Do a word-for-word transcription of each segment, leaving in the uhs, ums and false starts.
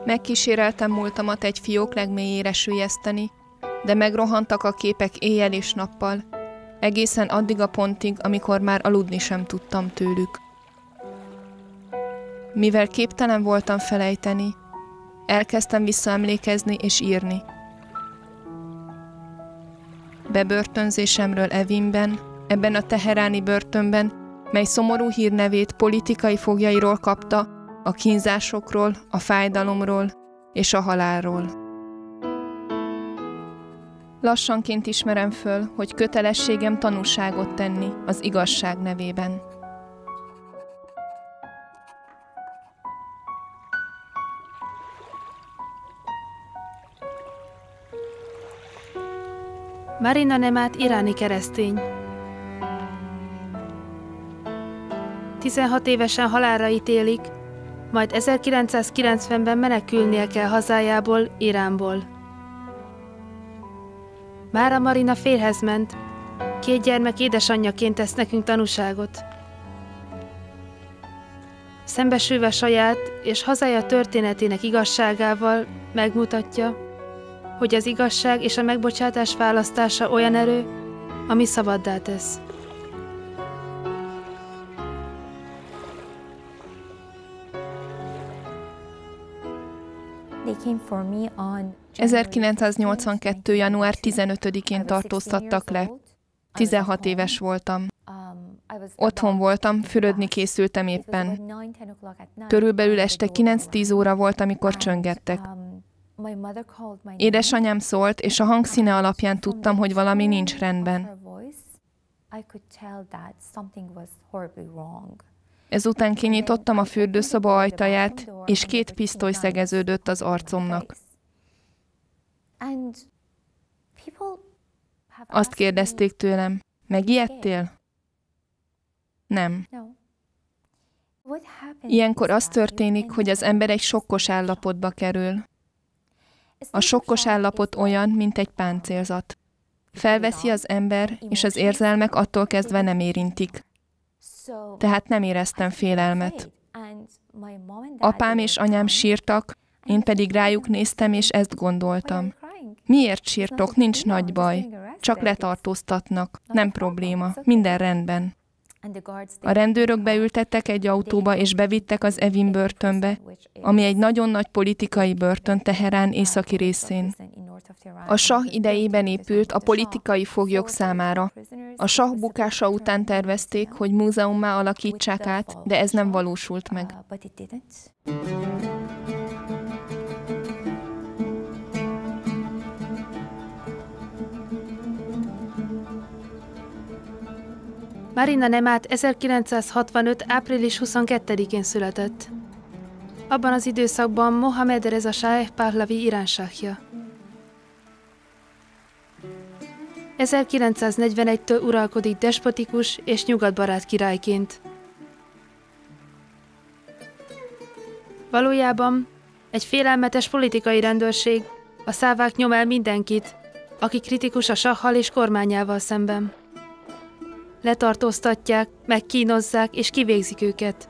Megkíséreltem múltamat egy fiók legmélyére süllyeszteni, de megrohantak a képek éjjel és nappal, egészen addig a pontig, amikor már aludni sem tudtam tőlük. Mivel képtelen voltam felejteni, elkezdtem visszaemlékezni és írni. Bebörtönzésemről Evinben, ebben a teheráni börtönben, mely szomorú hírnevét politikai foglyairól kapta, a kínzásokról, a fájdalomról és a halálról. Lassanként ismerem föl, hogy kötelességem tanúságot tenni az igazság nevében. Marina Nemat iráni keresztény. tizenhat évesen halálra ítélik, majd ezerkilencszázkilencvenben menekülnie kell hazájából, Iránból. Mára Marina férjhez ment, két gyermek édesanyjaként tesz nekünk tanúságot. Szembesülve saját és hazája történetének igazságával megmutatja, hogy az igazság és a megbocsátás választása olyan erő, ami szabaddá tesz. ezerkilencszáznyolcvankettő. január tizenötödikén tartóztattak le. tizenhat éves voltam. Otthon voltam, fürödni készültem éppen. Körülbelül este kilenc-tíz óra volt, amikor csöngettek. Édesanyám szólt, és a hangszíne alapján tudtam, hogy valami nincs rendben. Ezután kinyitottam a fürdőszoba ajtaját, és két pisztoly szegeződött az arcomnak. Azt kérdezték tőlem, megijedtél? Nem. Ilyenkor az történik, hogy az ember egy sokkos állapotba kerül. A sokkos állapot olyan, mint egy páncélzat. Felveszi az ember, és az érzelmek attól kezdve nem érintik. Tehát nem éreztem félelmet. Apám és anyám sírtak, én pedig rájuk néztem, és ezt gondoltam. Miért sírtok? Nincs nagy baj. Csak letartóztatnak. Nem probléma. Minden rendben. A rendőrök beültettek egy autóba, és bevittek az Evin börtönbe, ami egy nagyon nagy politikai börtön Teherán északi részén. A sah idejében épült a politikai foglyok számára. A sah bukása után tervezték, hogy múzeummá alakítsák át, de ez nem valósult meg. Marina Nemat ezerkilencszázhatvanöt. április huszonkettedikén született. Abban az időszakban Mohamed Reza Shah Pahlavi Irán sáhja. ezerkilencszáznegyvenegytől uralkodik despotikus és nyugatbarát királyként. Valójában egy félelmetes politikai rendőrség, a szávák nyom el mindenkit, aki kritikus a sahhal és kormányával szemben. Letartóztatják, megkínozzák és kivégzik őket.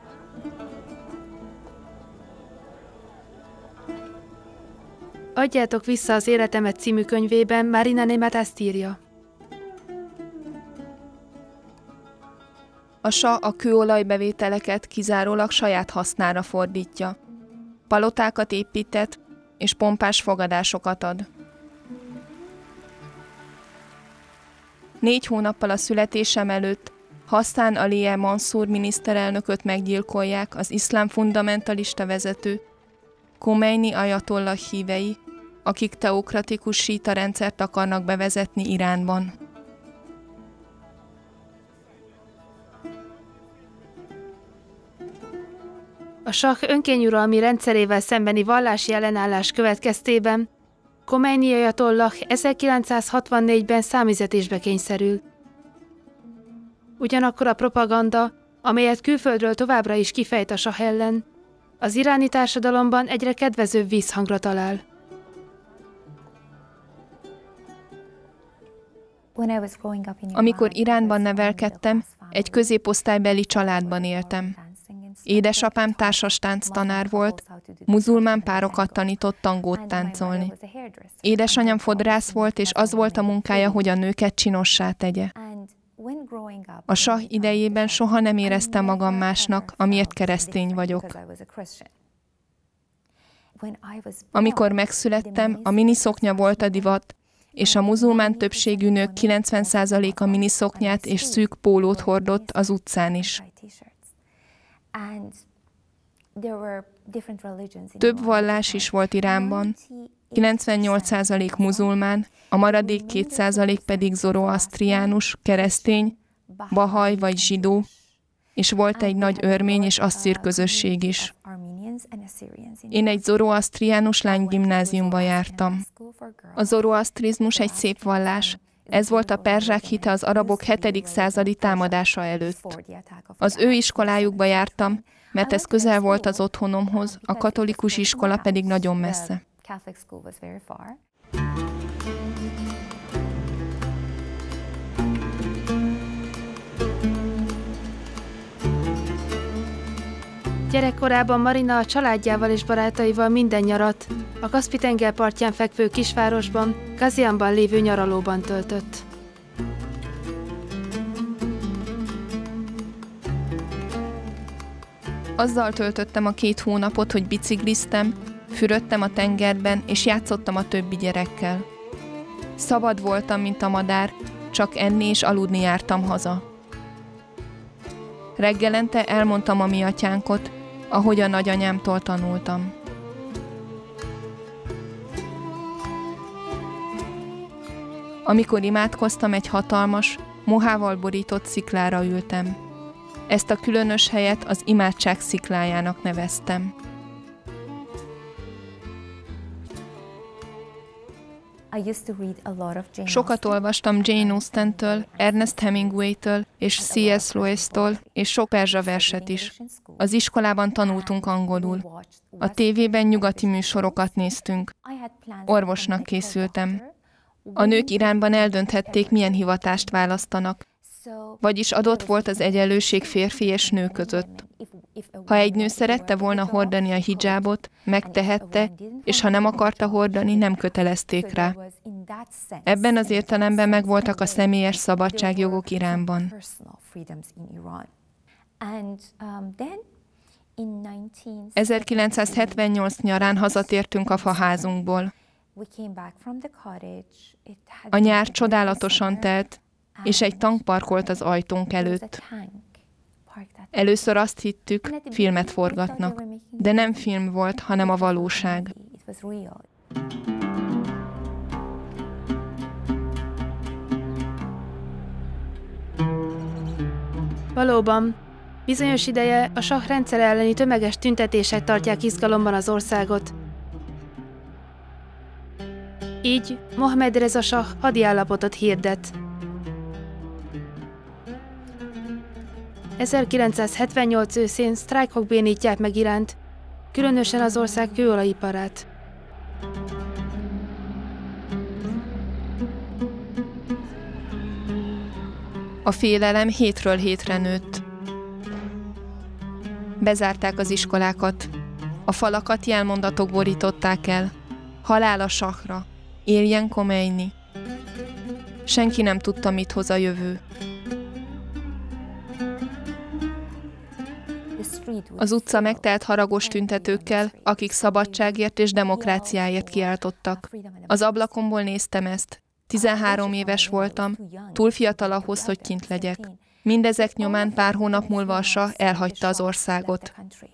Adjátok vissza az életemet című könyvében Marina Nemat ezt írja. A sah a kőolajbevételeket kizárólag saját hasznára fordítja. Palotákat épített, és pompás fogadásokat ad. Négy hónappal a születésem előtt Hassan Ali Mansur miniszterelnököt meggyilkolják az iszlám fundamentalista vezető, Khomeini ajatollah hívei, akik teokratikus síta rendszert akarnak bevezetni Iránban. A sah önkényuralmi rendszerével szembeni vallási ellenállás következtében Khomeini ajatollah ezerkilencszázhatvannégyben számüzetésbe kényszerül. Ugyanakkor a propaganda, amelyet külföldről továbbra is kifejt a sah ellen, az iráni társadalomban egyre kedvezőbb vízhangra talál. Amikor Iránban nevelkedtem, egy középosztálybeli családban éltem. Édesapám társastánc tanár volt, muzulmán párokat tanított tangót táncolni. Édesanyám fodrász volt, és az volt a munkája, hogy a nőket csinossá tegye. A sah idejében soha nem éreztem magam másnak, amiért keresztény vagyok. Amikor megszülettem, a miniszoknya volt a divat, és a muzulmán többségű nők kilencven százaléka miniszoknyát és szűk pólót hordott az utcán is. Több vallás is volt Iránban, kilencvennyolc százalék muzulmán, a maradék két százalék pedig zoroasztriánus, keresztény, bahaj vagy zsidó, és volt egy nagy örmény és asszír közösség is. Én egy zoroasztriánus lánygimnáziumba jártam. A zoroasztrizmus egy szép vallás. Ez volt a perzsák hite az arabok hetedik századi támadása előtt. Az ő iskolájukba jártam, mert ez közel volt az otthonomhoz, a katolikus iskola pedig nagyon messze. Gyerekkorában Marina a családjával és barátaival minden nyarat a Kaszpi-tenger partján fekvő kisvárosban, Gaziantepben lévő nyaralóban töltött. Azzal töltöttem a két hónapot, hogy bicikliztem, fürödtem a tengerben, és játszottam a többi gyerekkel. Szabad voltam, mint a madár, csak enni és aludni jártam haza. Reggelente elmondtam a mi atyánkot, ahogy a nagyanyámtól tanultam. Amikor imádkoztam, egy hatalmas, mohával borított sziklára ültem. Ezt a különös helyet az imádság sziklájának neveztem. Sokat olvastam Jane Austen-től, Ernest Hemingway-től és C S Lewis-től, és sok perzsa verset is. Az iskolában tanultunk angolul. A tévében nyugati műsorokat néztünk. Orvosnak készültem. A nők Iránban eldönthették, milyen hivatást választanak. Vagyis adott volt az egyenlőség férfi és nő között. Ha egy nő szerette volna hordani a hidzsábot, megtehette, és ha nem akarta hordani, nem kötelezték rá. Ebben az értelemben megvoltak a személyes szabadságjogok Iránban. ezerkilencszázhetvennyolc nyarán hazatértünk a faházunkból. A nyár csodálatosan telt, és egy tank parkolt az ajtónk előtt. Először azt hittük, filmet forgatnak, de nem film volt, hanem a valóság. Valóban, bizonyos ideje a sah rendszer elleni tömeges tüntetések tartják izgalomban az országot. Így Mohammad Reza sah hadiállapotot hirdet. ezerkilencszázhetvennyolc őszén sztrájkok bénítják meg Iránt, különösen az ország kőolajiparát. A félelem hétről hétre nőtt. Bezárták az iskolákat. A falakat jelmondatok borították el. Halál a sahra. Éljen Khomeini. Senki nem tudta, mit hoz a jövő. Az utca megtelt haragos tüntetőkkel, akik szabadságért és demokráciáért kiáltottak. Az ablakomból néztem ezt. tizenhárom éves voltam, túl fiatal ahhoz, hogy kint legyek. Mindezek nyomán pár hónap múlva a sah elhagyta az országot.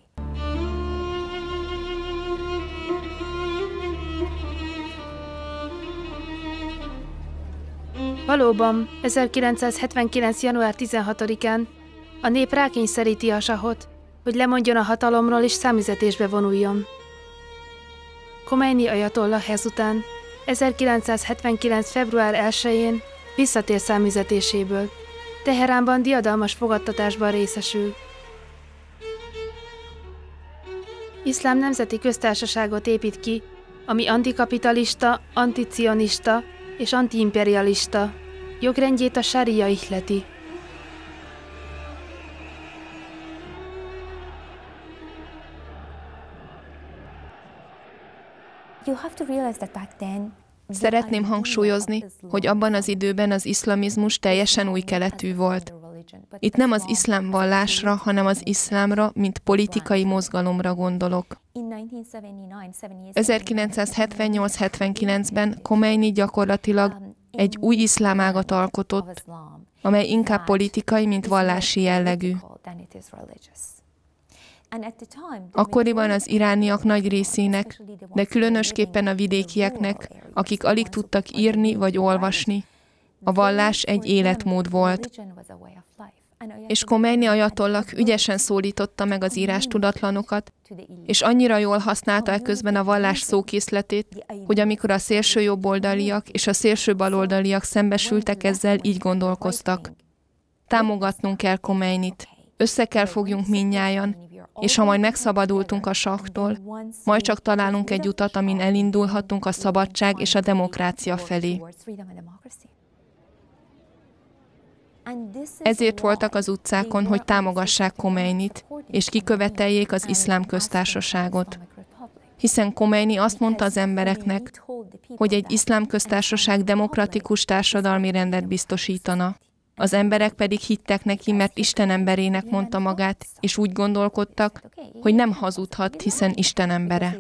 Valóban, ezerkilencszázhetvenkilenc január tizenhatodikán a nép rákényszeríti a sahot, hogy lemondjon a hatalomról és számüzetésbe vonuljon. Khomeini ajatollah ezután ezerkilencszázhetvenkilenc február elsején visszatér számüzetéséből. Teheránban diadalmas fogadtatásban részesül. Iszlám nemzeti köztársaságot épít ki, ami antikapitalista, anticionista és antiimperialista. Jogrendjét a sária ihleti. Szeretném hangsúlyozni, hogy abban az időben az iszlamizmus teljesen új keletű volt. Itt nem az iszlám vallásra, hanem az iszlámra, mint politikai mozgalomra gondolok. ezerkilencszázhetvennyolc hetvenkilencben Khomeini gyakorlatilag egy új iszlámágat alkotott, amely inkább politikai, mint vallási jellegű. Akkoriban az irániak nagy részének, de különösképpen a vidékieknek, akik alig tudtak írni vagy olvasni, a vallás egy életmód volt. És Khomeini ajatollak ügyesen szólította meg az írástudatlanokat, és annyira jól használta eközben a vallás szókészletét, hogy amikor a szélső jobboldaliak és a szélső baloldaliak szembesültek ezzel, így gondolkoztak. Támogatnunk kell Khomeinit, össze kell fogjunk mindnyájan, és ha majd megszabadultunk a sahtól, majd csak találunk egy utat, amin elindulhatunk a szabadság és a demokrácia felé. Ezért voltak az utcákon, hogy támogassák Khomeinit, és kiköveteljék az iszlám köztársaságot. Hiszen Khomeini azt mondta az embereknek, hogy egy iszlám köztársaság demokratikus társadalmi rendet biztosítana. Az emberek pedig hittek neki, mert Isten emberének mondta magát, és úgy gondolkodtak, hogy nem hazudhat, hiszen Isten embere.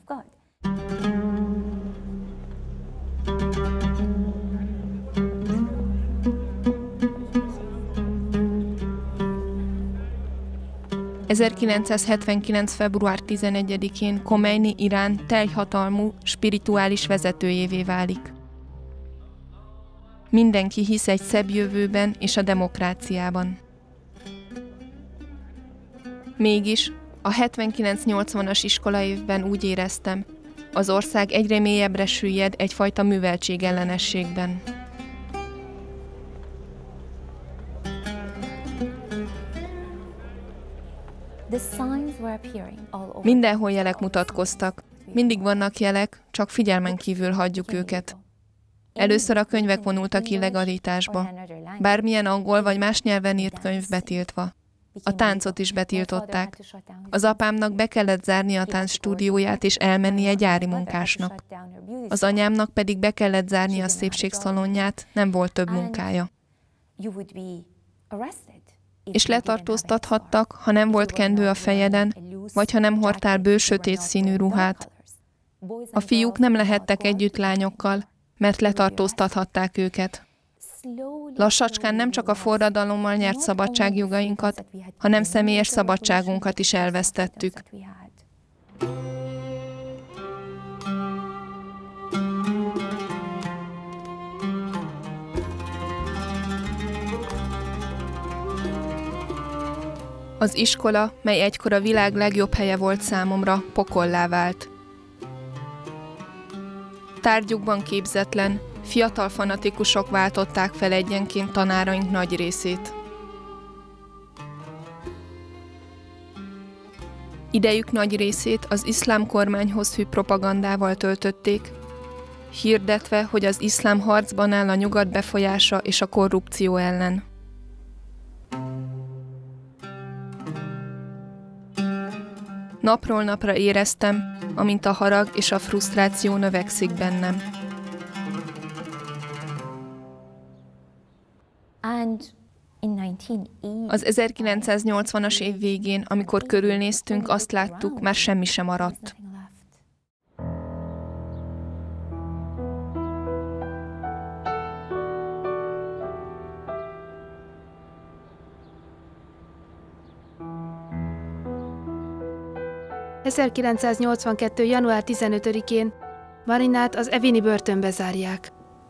ezerkilencszázhetvenkilenc február tizenegyedikén Khomeini Irán teljhatalmú, spirituális vezetőjévé válik. Mindenki hisz egy szebb jövőben és a demokráciában. Mégis a hetvenkilenc nyolcvanas iskolaévben úgy éreztem, az ország egyre mélyebbre süllyed egyfajta műveltségellenességben. Mindenhol jelek mutatkoztak. Mindig vannak jelek, csak figyelmen kívül hagyjuk őket. Először a könyvek vonultak illegalitásba. Bármilyen angol vagy más nyelven írt könyv betiltva. A táncot is betiltották. Az apámnak be kellett zárni a táncstúdióját és elmenni egy gyári munkásnak. Az anyámnak pedig be kellett zárni a szépségszalonját, nem volt több munkája. És letartóztathattak, ha nem volt kendő a fejeden, vagy ha nem hordtál bő sötét színű ruhát. A fiúk nem lehettek együtt lányokkal, mert letartóztathatták őket. Lassacskán nem csak a forradalommal nyert szabadságjogainkat, hanem személyes szabadságunkat is elvesztettük. Az iskola, mely egykor a világ legjobb helye volt számomra, pokollá vált. Tárgyukban képzetlen, fiatal fanatikusok váltották fel egyenként tanáraink nagy részét. Idejük nagy részét az iszlám kormányhoz hű propagandával töltötték, hirdetve, hogy az iszlám harcban áll a nyugat befolyása és a korrupció ellen. Napról napra éreztem, amint a harag és a frusztráció növekszik bennem. Az ezerkilencszáznyolcvanas év végén, amikor körülnéztünk, azt láttuk, már semmi sem maradt. ezerkilencszáznyolcvankettő. január tizenötödikén Marinát az evini börtönbe zárják.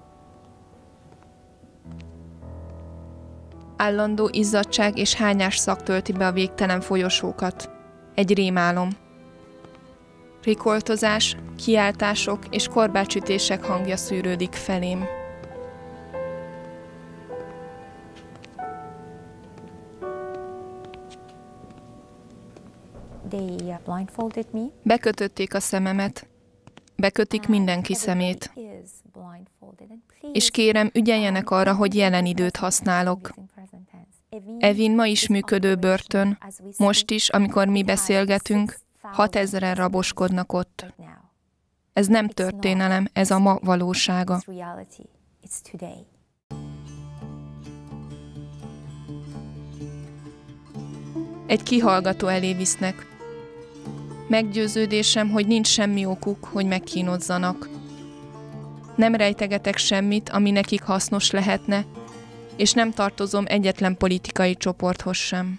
Állandó izzadtság és hányás szak tölti be a végtelen folyosókat. Egy rémálom. Rikoltozás, kiáltások és korbácsütések hangja szűrődik felém. Bekötötték a szememet, bekötik mindenki szemét. És kérem, ügyeljenek arra, hogy jelen időt használok. Evin ma is működő börtön, most is, amikor mi beszélgetünk, hatezren raboskodnak ott. Ez nem történelem, ez a ma valósága. Egy kihallgató elé visznek. Meggyőződésem, hogy nincs semmi okuk, hogy megkínozzanak. Nem rejtegetek semmit, ami nekik hasznos lehetne, és nem tartozom egyetlen politikai csoporthoz sem.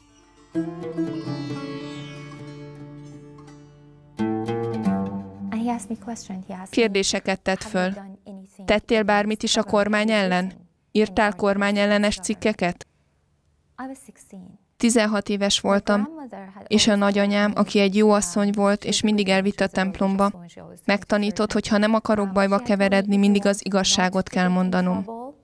Kérdéseket tett föl. Tettél bármit is a kormány ellen? Írtál kormányellenes cikkeket? tizenhat éves voltam, és a nagyanyám, aki egy jó asszony volt, és mindig elvitt a templomba, megtanított, hogy ha nem akarok bajba keveredni, mindig az igazságot kell mondanom.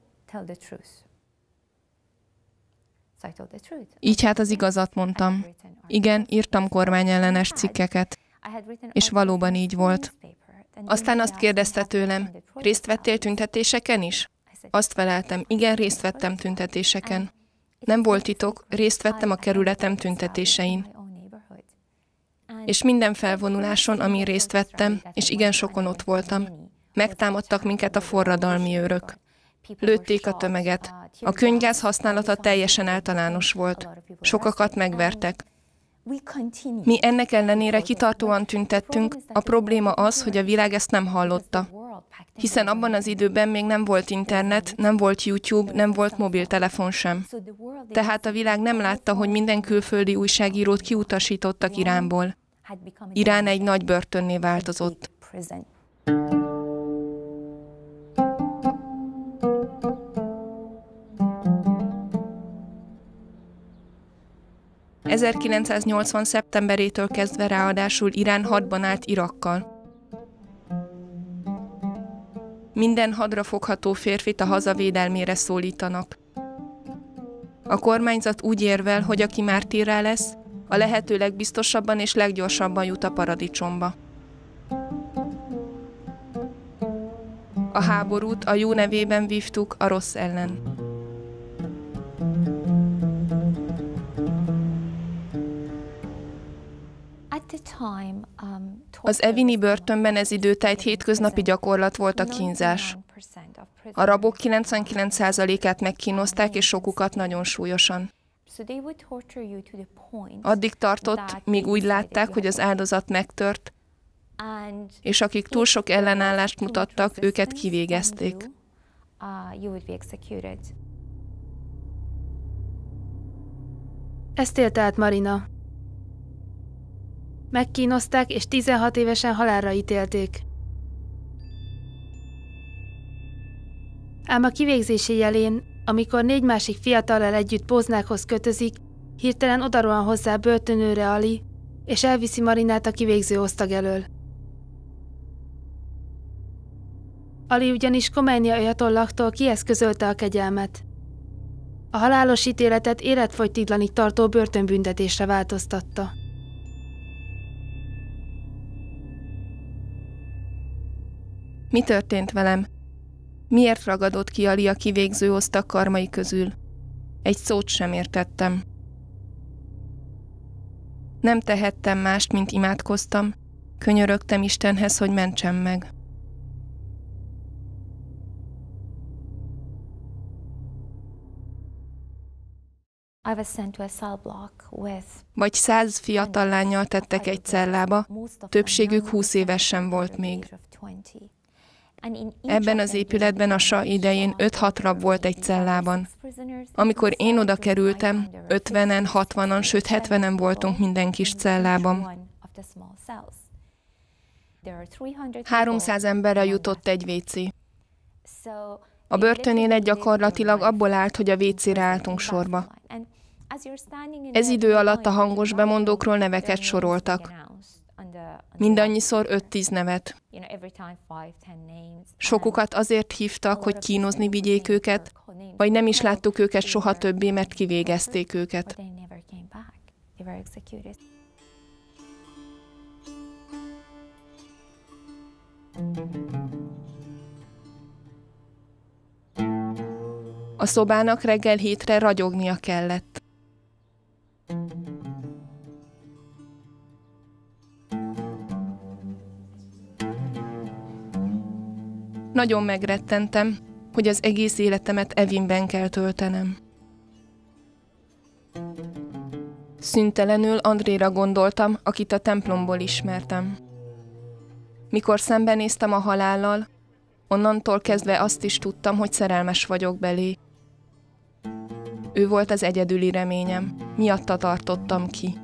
Így hát az igazat mondtam. Igen, írtam kormányellenes cikkeket, és valóban így volt. Aztán azt kérdezte tőlem, részt vettél tüntetéseken is? Azt feleltem, igen, részt vettem tüntetéseken. Nem volt titok, részt vettem a kerületem tüntetésein. És minden felvonuláson, amin részt vettem, és igen sokon ott voltam, megtámadtak minket a forradalmi őrök. Lőtték a tömeget. A könnygáz használata teljesen általános volt. Sokakat megvertek. Mi ennek ellenére kitartóan tüntettünk, a probléma az, hogy a világ ezt nem hallotta. Hiszen abban az időben még nem volt internet, nem volt YouTube, nem volt mobiltelefon sem. Tehát a világ nem látta, hogy minden külföldi újságírót kiutasítottak Iránból. Irán egy nagy börtönné változott. ezerkilencszáznyolcvan. szeptemberétől kezdve ráadásul Irán hadban állt Irakkal. Minden hadra fogható férfit a hazavédelmére szólítanak. A kormányzat úgy érvel, hogy aki mártírrá lesz, a lehető legbiztosabban és leggyorsabban jut a paradicsomba. A háborút a jó nevében vívtuk a rossz ellen. Az evini börtönben ez időtájt hétköznapi gyakorlat volt a kínzás. A rabok kilencvenkilenc százalékát megkínozták, és sokukat nagyon súlyosan. Addig tartott, míg úgy látták, hogy az áldozat megtört, és akik túl sok ellenállást mutattak, őket kivégezték. Ezt élte át Marina. Megkínozták, és tizenhat évesen halálra ítélték. Ám a kivégzési jelén, amikor négy másik fiatallal együtt póznákhoz kötözik, hirtelen odarohan hozzá börtönőre Ali, és elviszi Marinát a kivégző osztag elől. Ali ugyanis Khomeini ajatollahtól kieszközölte a kegyelmet. A halálos ítéletet életfogytiglanig tartó börtönbüntetésre változtatta. Mi történt velem? Miért ragadott ki Ali a kivégző osztag karmai közül? Egy szót sem értettem. Nem tehettem mást, mint imádkoztam, könyörögtem Istenhez, hogy mentsen meg. Vagy száz fiatal lánnyal tettek egy cellába, többségük húsz éves sem volt még. Ebben az épületben a sah idején öt-hat rab volt egy cellában. Amikor én oda kerültem, ötvenen, hatvanan, sőt hetvenen voltunk minden kis cellában. Háromszáz emberre jutott egy vécé. A börtönélet gyakorlatilag abból állt, hogy a vécére álltunk sorba. Ez idő alatt a hangos bemondókról neveket soroltak. Mindannyiszor öt-tíz nevet. Sokukat azért hívtak, hogy kínozni vigyék őket, vagy nem is láttuk őket soha többé, mert kivégezték őket. A szobának reggel hétre ragyognia kellett. Nagyon megrettentem, hogy az egész életemet Evinben kell töltenem. Szüntelenül Andréra gondoltam, akit a templomból ismertem. Mikor szembenéztem a halállal, onnantól kezdve azt is tudtam, hogy szerelmes vagyok belé. Ő volt az egyedüli reményem, miatta tartottam ki.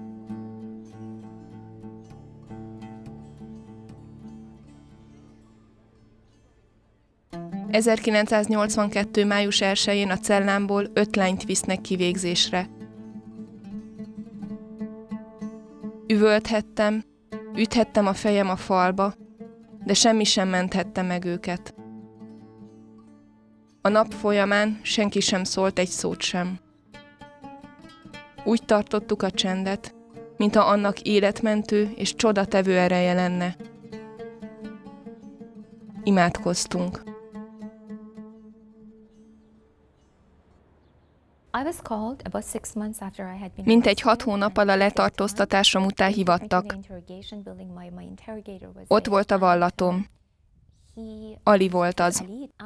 ezerkilencszáznyolcvankettő. május elsején a cellámból öt lányt visznek kivégzésre. Üvölthettem, üthettem a fejem a falba, de semmi sem menthette meg őket. A nap folyamán senki sem szólt egy szót sem. Úgy tartottuk a csendet, mintha annak életmentő és csodatevő ereje lenne. Imádkoztunk. Mintegy hat hónappal a letartóztatásom után hívattak. Ott volt a vallatom. Ali volt az.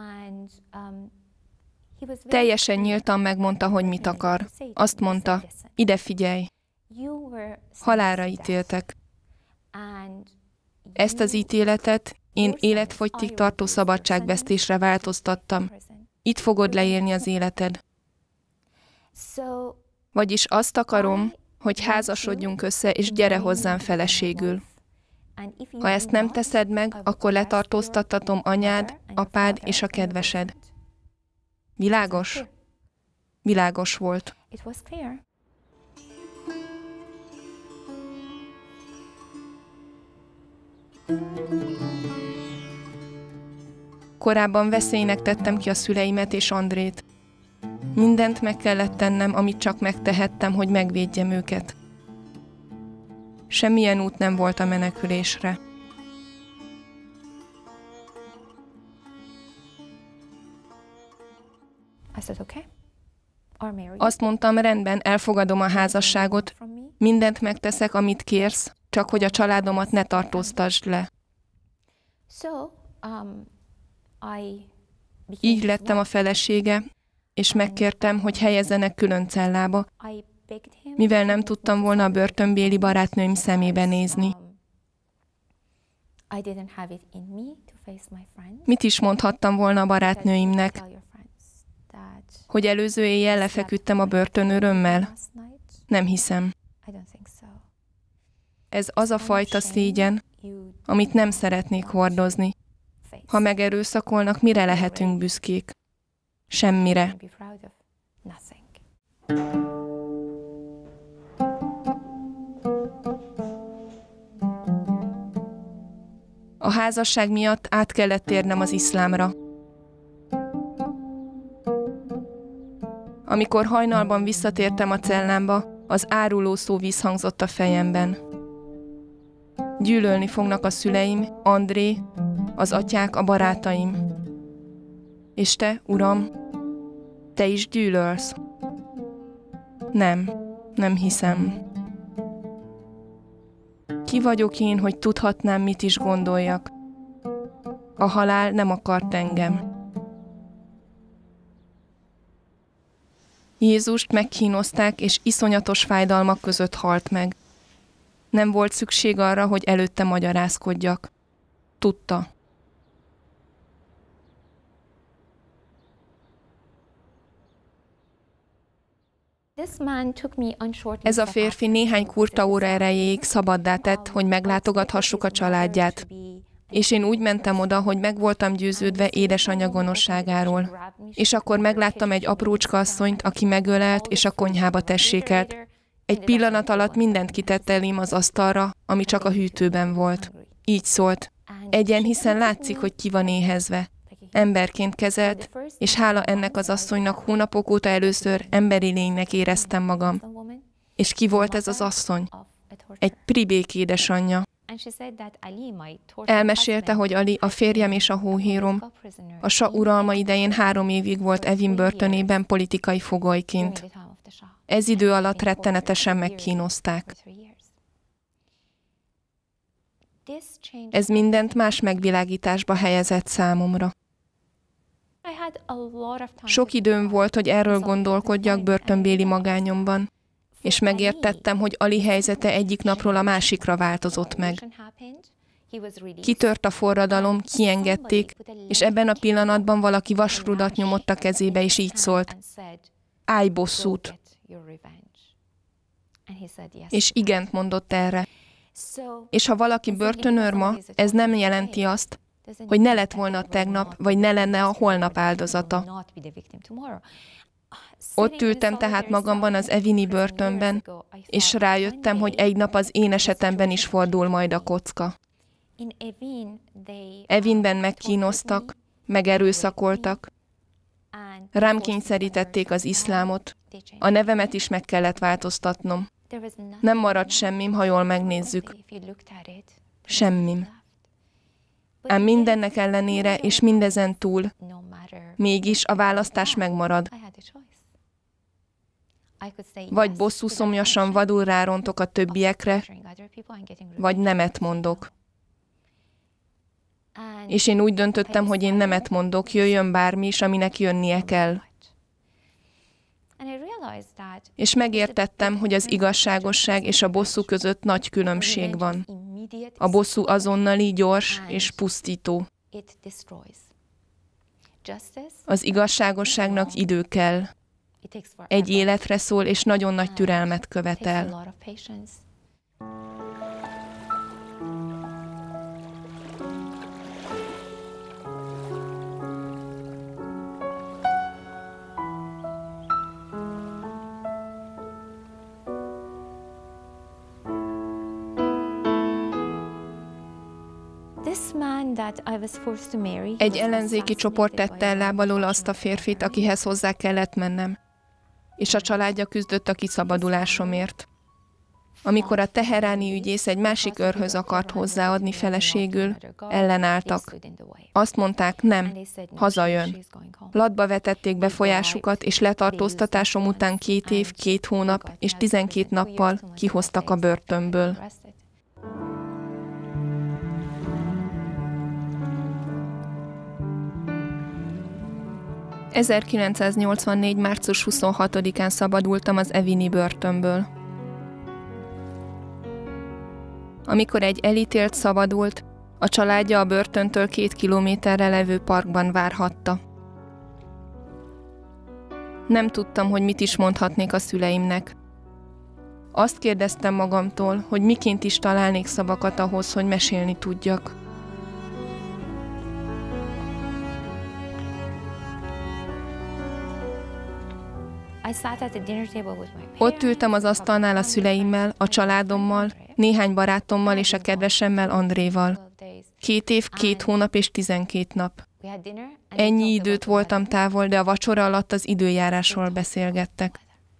Teljesen nyíltan megmondta, hogy mit akar. Azt mondta, ide figyelj, halálra ítéltek. Ezt az ítéletet én életfogytig tartó szabadságvesztésre változtattam. Itt fogod leélni az életed. Vagyis azt akarom, hogy házasodjunk össze, és gyere hozzám feleségül. Ha ezt nem teszed meg, akkor letartóztattatom anyád, apád és a kedvesed. Világos? Világos volt. Korábban veszélynek tettem ki a szüleimet és Andrét. Mindent meg kellett tennem, amit csak megtehettem, hogy megvédjem őket. Semmilyen út nem volt a menekülésre. Azt mondtam, rendben, elfogadom a házasságot, mindent megteszek, amit kérsz, csak hogy a családomat ne tartóztasd le. Így lettem a felesége, és megkértem, hogy helyezzenek külön cellába, mivel nem tudtam volna a börtönbéli barátnőim szemébe nézni. Mit is mondhattam volna a barátnőimnek? Hogy előző éjjel lefeküdtem a börtönőrömmel? Nem hiszem. Ez az a fajta szégyen, amit nem szeretnék hordozni. Ha megerőszakolnak, mire lehetünk büszkék? Semmire. A házasság miatt át kellett térnem az iszlámra. Amikor hajnalban visszatértem a cellámba, az áruló szó visszhangzott a fejemben. Gyűlölni fognak a szüleim, André, az atyák, a barátaim. És te, Uram, te is gyűlölsz? Nem, nem hiszem. Ki vagyok én, hogy tudhatnám, mit is gondoljak? A halál nem akart engem. Jézust megkínozták, és iszonyatos fájdalmak között halt meg. Nem volt szükség arra, hogy előtte magyarázkodjak. Tudta. Ez a férfi néhány kurta óra erejéig szabaddá tett, hogy meglátogathassuk a családját. És én úgy mentem oda, hogy meg voltam győződve édesanyja gonoszságáról. És akkor megláttam egy aprócska asszonyt, aki megölelt és a konyhába tessékelt. Egy pillanat alatt mindent kitett elém az asztalra, ami csak a hűtőben volt. Így szólt. Egyen, hiszen látszik, hogy ki van éhezve. Emberként kezelt, és hála ennek az asszonynak hónapok óta először emberi lénynek éreztem magam. És ki volt ez az asszony? Egy pribék édesanyja. Elmesélte, hogy Ali, a férjem és a hóhérom, a sa uralma idején három évig volt Evin börtönében politikai fogolyként. Ez idő alatt rettenetesen megkínozták. Ez mindent más megvilágításba helyezett számomra. Sok időm volt, hogy erről gondolkodjak börtönbéli magányomban, és megértettem, hogy Ali helyzete egyik napról a másikra változott meg. Kitört a forradalom, kiengedték, és ebben a pillanatban valaki vasrudat nyomott a kezébe, és így szólt: állj bosszút! És igent mondott erre. És ha valaki börtönőr ma, ez nem jelenti azt, hogy ne lett volna tegnap, vagy ne lenne a holnap áldozata. Ott ültem tehát magamban az Evini börtönben, és rájöttem, hogy egy nap az én esetemben is fordul majd a kocka. Evinben megkínoztak, megerőszakoltak, rám kényszerítették az iszlámot, a nevemet is meg kellett változtatnom. Nem maradt semmim, ha jól megnézzük. Semmim. Ám mindennek ellenére, és mindezen túl, mégis a választás megmarad. Vagy bosszúszomjasan vadul rárontok a többiekre, vagy nemet mondok. És én úgy döntöttem, hogy én nemet mondok, jöjjön bármi is, aminek jönnie kell. És megértettem, hogy az igazságosság és a bosszú között nagy különbség van. A bosszú azonnali, gyors és pusztító. Az igazságosságnak idő kell. Egy életre szól, és nagyon nagy türelmet követel. Egy ellenzéki csoport tette el lábalól azt a férfit, akihez hozzá kellett mennem, és a családja küzdött a kiszabadulásomért. Amikor a teheráni ügyész egy másik őrhöz akart hozzáadni feleségül, ellenálltak. Azt mondták, nem, hazajön. Latba vetették befolyásukat, és letartóztatásom után két év, két hónap és tizenkét nappal kihoztak a börtönből. ezerkilencszáznyolcvannégy. március huszonhatodikán szabadultam az Evini börtönből. Amikor egy elítélt szabadult, a családja a börtöntől két kilométerre levő parkban várhatta. Nem tudtam, hogy mit is mondhatnék a szüleimnek. Azt kérdeztem magamtól, hogy miként is találnék szavakat ahhoz, hogy mesélni tudjak. Ott ültem az asztalnál a szüleimmel, a családommal, néhány barátommal és a kedvesemmel, Andréval. Két év, két hónap és tizenkét nap. Ennyi időt voltam távol, de a vacsora alatt az időjárásról beszélgettek.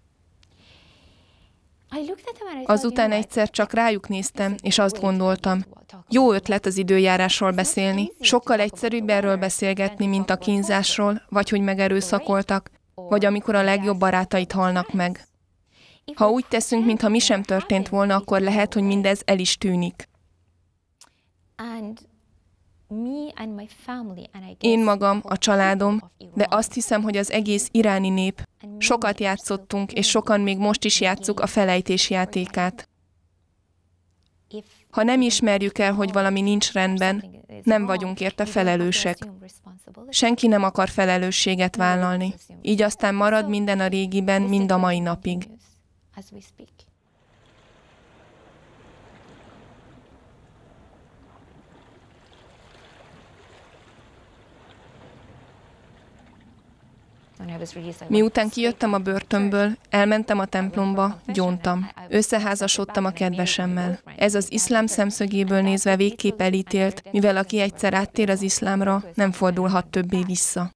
Azután egyszer csak rájuk néztem, és azt gondoltam, jó ötlet az időjárásról beszélni, sokkal egyszerűbb erről beszélgetni, mint a kínzásról, vagy hogy megerőszakoltak, vagy amikor a legjobb barátait halnak meg. Ha úgy teszünk, mintha mi sem történt volna, akkor lehet, hogy mindez el is tűnik. Én magam, a családom, de azt hiszem, hogy az egész iráni nép, sokat játszottunk, és sokan még most is játsszuk a felejtés játékát. Ha nem ismerjük el, hogy valami nincs rendben, nem vagyunk érte felelősek. Senki nem akar felelősséget vállalni. Így aztán marad minden a régiben, mind a mai napig. Miután kijöttem a börtönből, elmentem a templomba, gyóntam. Összeházasodtam a kedvesemmel. Ez az iszlám szemszögéből nézve végképp elítélt, mivel aki egyszer áttér az iszlámra, nem fordulhat többé vissza.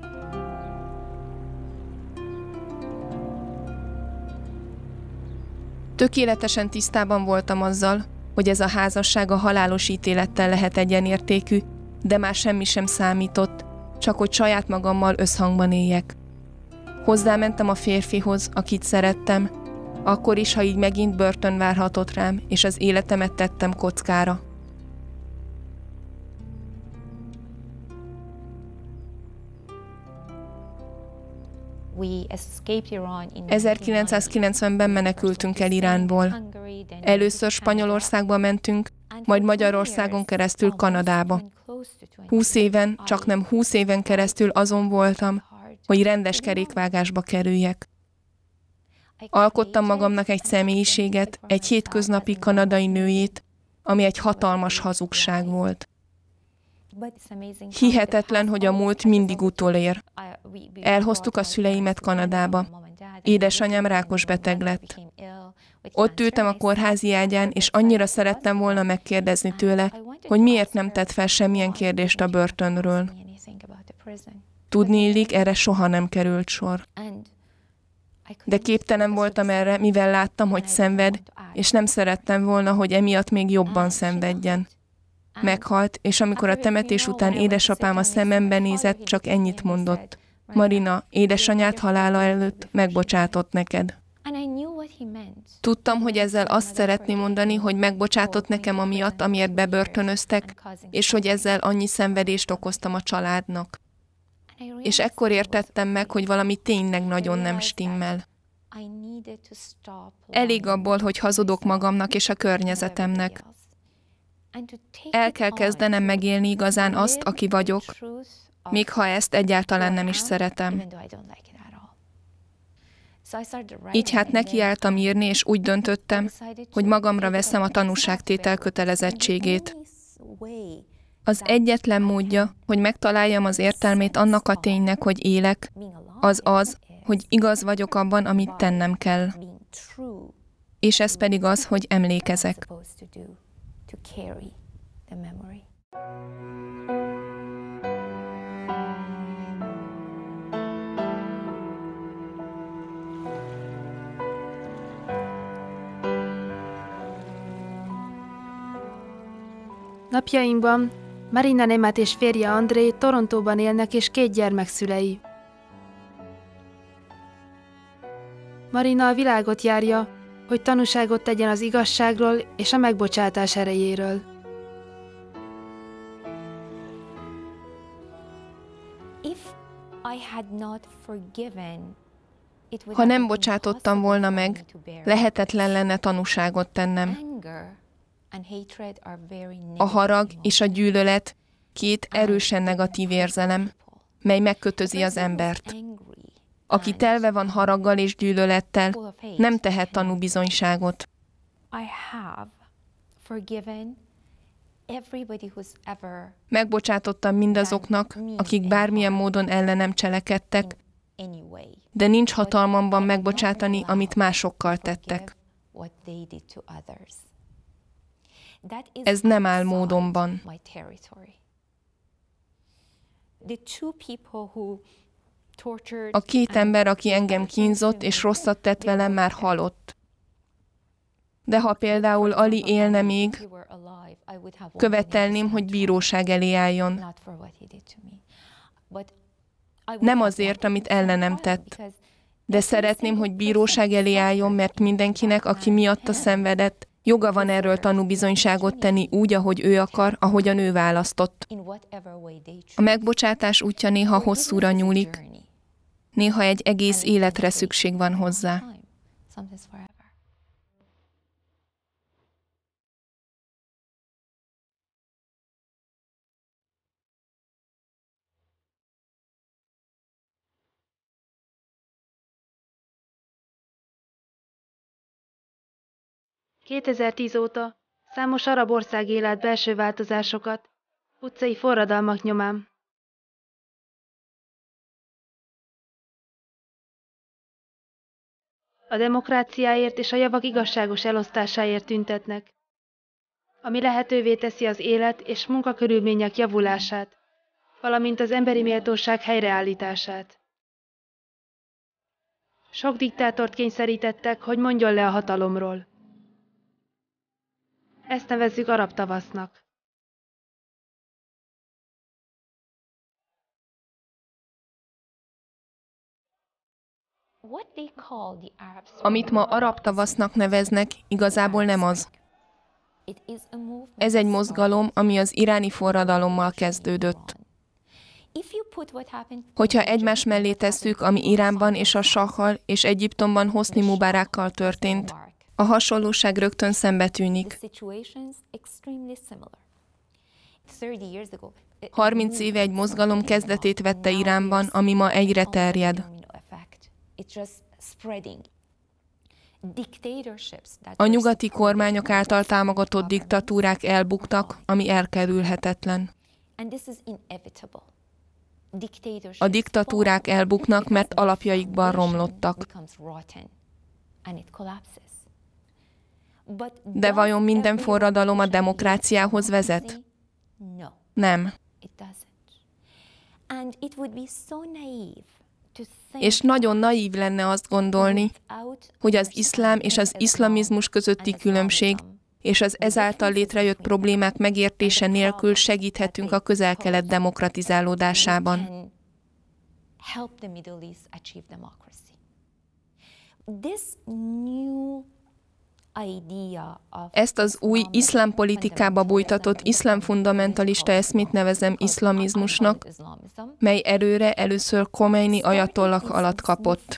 Tökéletesen tisztában voltam azzal, hogy ez a házasság a halálos ítélettel lehet egyenértékű, de már semmi sem számított, csak hogy saját magammal összhangban éljek. Hozzámentem a férfihoz, akit szerettem, akkor is, ha így megint börtön várhatott rám, és az életemet tettem kockára. ezerkilencszázkilencvenben menekültünk el Iránból. Először Spanyolországba mentünk, majd Magyarországon keresztül Kanadába. Húsz éven, csak nem húsz éven keresztül azon voltam, hogy rendes kerékvágásba kerüljek. Alkottam magamnak egy személyiséget, egy hétköznapi kanadai nőjét, ami egy hatalmas hazugság volt. Hihetetlen, hogy a múlt mindig utolér. Elhoztuk a szüleimet Kanadába. Édesanyám rákos beteg lett. Ott ültem a kórházi ágyán, és annyira szerettem volna megkérdezni tőle, hogy miért nem tett fel semmilyen kérdést a börtönről. Tudni illik, erre soha nem került sor. De képtelen voltam erre, mivel láttam, hogy szenved, és nem szerettem volna, hogy emiatt még jobban szenvedjen. Meghalt, és amikor a temetés után édesapám a szemembe nézett, csak ennyit mondott. Marina, édesanyád halála előtt megbocsátott neked. Tudtam, hogy ezzel azt szeretné mondani, hogy megbocsátott nekem amiatt, amiért bebörtönöztek, és hogy ezzel annyi szenvedést okoztam a családnak. És ekkor értettem meg, hogy valami tényleg nagyon nem stimmel. Elég abból, hogy hazudok magamnak és a környezetemnek. El kell kezdenem megélni igazán azt, aki vagyok, még ha ezt egyáltalán nem is szeretem. Így hát nekiálltam írni, és úgy döntöttem, hogy magamra veszem a tanúságtétel kötelezettségét. Az egyetlen módja, hogy megtaláljam az értelmét annak a ténynek, hogy élek, az az, hogy igaz vagyok abban, amit tennem kell. És ez pedig az, hogy emlékezek. Napjainkban Marina Nemeth és férje André Torontóban élnek, és két gyermek szülei. Marina a világot járja, hogy tanúságot tegyen az igazságról és a megbocsátás erejéről. Ha nem bocsátottam volna meg, lehetetlen lenne tanúságot tennem. A harag és a gyűlölet két erősen negatív érzelem, mely megkötözi az embert. Aki telve van haraggal és gyűlölettel, nem tehet tanúbizonyságot. Megbocsátottam mindazoknak, akik bármilyen módon ellenem cselekedtek, de nincs hatalmamban megbocsátani, amit másokkal tettek. Ez nem áll módomban. A két ember, aki engem kínzott és rosszat tett velem, már halott. De ha például Ali élne még, követelném, hogy bíróság elé álljon. Nem azért, amit ellenem tett, de szeretném, hogy bíróság elé álljon, mert mindenkinek, aki miatta szenvedett, joga van erről tanúbizonyságot tenni úgy, ahogy ő akar, ahogyan ő választott. A megbocsátás útja néha hosszúra nyúlik, néha egy egész életre szükség van hozzá. kétezer-tíz óta számos arab ország él át belső változásokat, utcai forradalmak nyomán. A demokráciáért és a javak igazságos elosztásáért tüntetnek, ami lehetővé teszi az élet és munkakörülmények javulását, valamint az emberi méltóság helyreállítását. Sok diktátort kényszerítettek, hogy mondjon le a hatalomról. Ezt nevezzük arab tavasznak. Amit ma arab tavasznak neveznek, igazából nem az. Ez egy mozgalom, ami az iráni forradalommal kezdődött. Hogyha egymás mellé tesszük, ami Iránban és a Sahhal és Egyiptomban Hosni Mubarákkal történt, a hasonlóság rögtön szembetűnik. harminc éve egy mozgalom kezdetét vette Iránban, ami ma egyre terjed. A nyugati kormányok által támogatott diktatúrák elbuktak, ami elkerülhetetlen. A diktatúrák elbuknak, mert alapjaikban romlottak. De vajon minden forradalom a demokráciához vezet? Nem. És nagyon naív lenne azt gondolni, hogy az iszlám és az iszlamizmus közötti különbség és az ezáltal létrejött problémák megértése nélkül segíthetünk a Közel-Kelet demokratizálódásában. Ezt az új iszlám politikába bújtatott iszlám fundamentalista eszmét nevezem iszlamizmusnak, mely erőre először Khomeini ajatollah alatt kapott.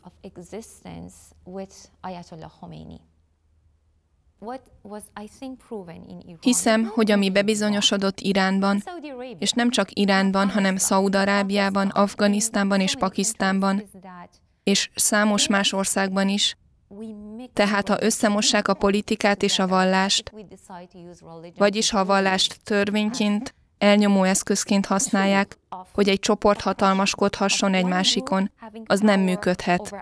Hiszem, hogy ami bebizonyosodott Iránban, és nem csak Iránban, hanem Szaúd-Arábiában, Afganisztánban és Pakisztánban, és számos más országban is, tehát ha összemossák a politikát és a vallást, vagyis ha a vallást törvényként, elnyomó eszközként használják, hogy egy csoport hatalmaskodhasson egy másikon, az nem működhet.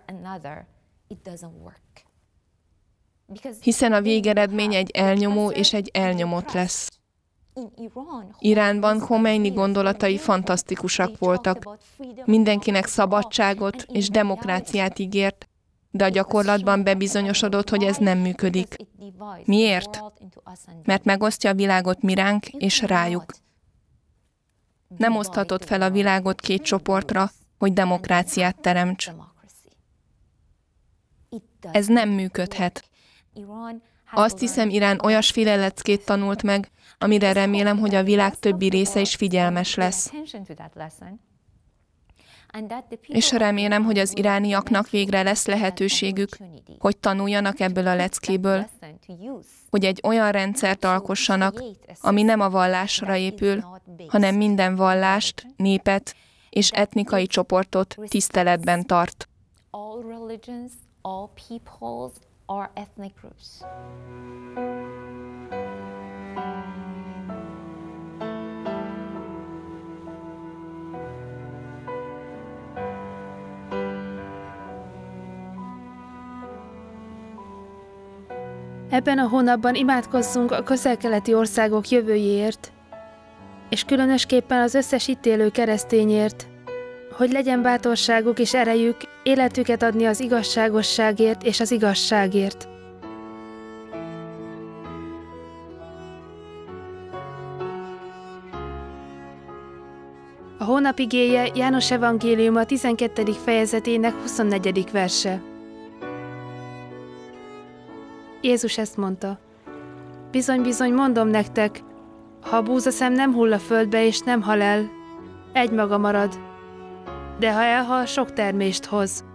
Hiszen a végeredmény egy elnyomó és egy elnyomott lesz. Iránban Khomeini gondolatai fantasztikusak voltak. Mindenkinek szabadságot és demokráciát ígért, de a gyakorlatban bebizonyosodott, hogy ez nem működik. Miért? Mert megosztja a világot miránk és rájuk. Nem oszthatott fel a világot két csoportra, hogy demokráciát teremts. Ez nem működhet. Azt hiszem, Irán olyasféle leckét tanult meg, amire remélem, hogy a világ többi része is figyelmes lesz. És remélem, hogy az irániaknak végre lesz lehetőségük, hogy tanuljanak ebből a leckéből, hogy egy olyan rendszert alkossanak, ami nem a vallásra épül, hanem minden vallást, népet és etnikai csoportot tiszteletben tart. Or ethnic groups. Ebben a hónapban imádkozzunk a közel-keleti országok jövőjéért, és különösképpen az összes itt élő keresztényért, hogy legyen bátorságuk és erejük életüket adni az igazságosságért és az igazságért. A hónap igéje János evangéliuma tizenkettedik fejezetének huszonnegyedik verse. Jézus ezt mondta: Bizony-bizony mondom nektek, ha a búzaszem nem hull a földbe és nem hal el, egymaga marad, de ha elhal, sok termést hoz.